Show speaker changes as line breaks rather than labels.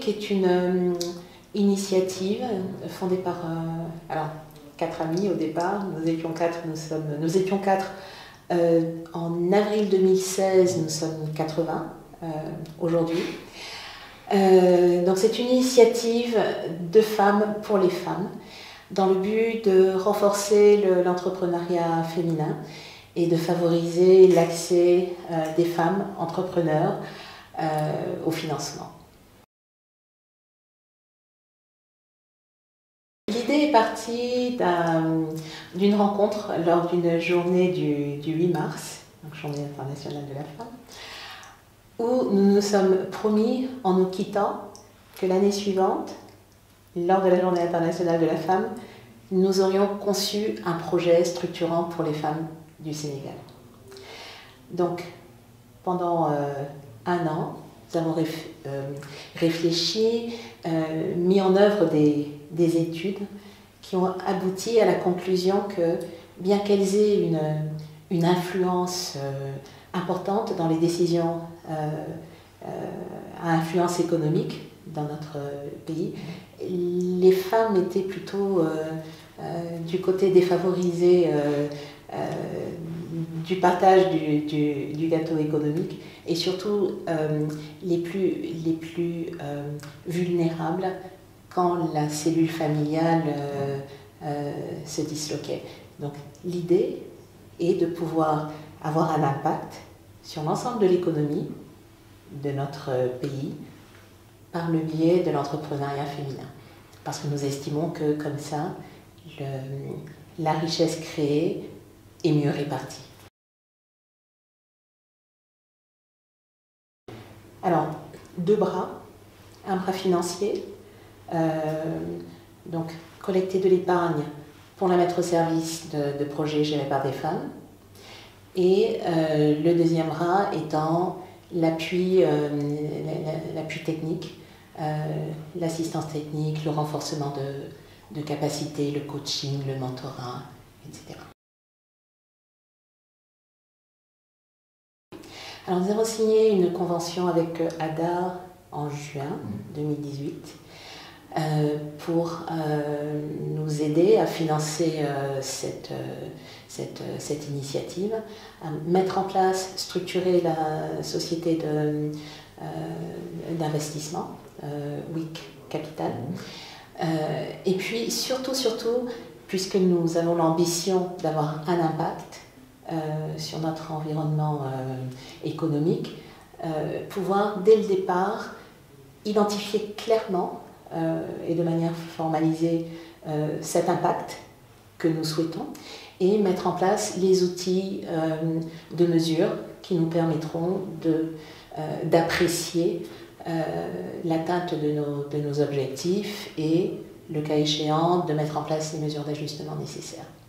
WIC est une initiative fondée par 4 amis au départ. Nous étions quatre en avril 2016, nous sommes 80 aujourd'hui. Donc c'est une initiative de femmes pour les femmes dans le but de renforcer l'entrepreneuriat féminin et de favoriser l'accès des femmes entrepreneurs au financement. L'idée est partie d'une rencontre lors d'une journée du 8 mars, donc Journée internationale de la femme, où nous nous sommes promis, en nous quittant, que l'année suivante, lors de la Journée internationale de la femme, nous aurions conçu un projet structurant pour les femmes du Sénégal. Donc, pendant un an, nous avons réfléchi, mis en œuvre des études qui ont abouti à la conclusion que, bien qu'elles aient une influence importante dans les décisions à influence économique dans notre pays, les femmes étaient plutôt du côté défavorisé du partage du gâteau économique et surtout les plus vulnérables quand la cellule familiale se disloquait. Donc l'idée est de pouvoir avoir un impact sur l'ensemble de l'économie de notre pays par le biais de l'entrepreneuriat féminin. Parce que nous estimons que comme ça, la richesse créée est mieux répartie. Alors, 2 bras, un bras financier, donc collecter de l'épargne pour la mettre au service de projets gérés par des femmes, et le deuxième bras étant l'appui technique, l'assistance technique, le renforcement de capacités, le coaching, le mentorat, etc. Alors nous avons signé une convention avec ADA en juin 2018 pour nous aider à financer cette initiative, à mettre en place, structurer la société d'investissement, WIC Capital. Et puis surtout, puisque nous avons l'ambition d'avoir un impact sur notre environnement économique, pouvoir dès le départ identifier clairement et de manière formalisée cet impact que nous souhaitons et mettre en place les outils de mesure qui nous permettront d'apprécier l'atteinte de nos objectifs et, le cas échéant, de mettre en place les mesures d'ajustement nécessaires.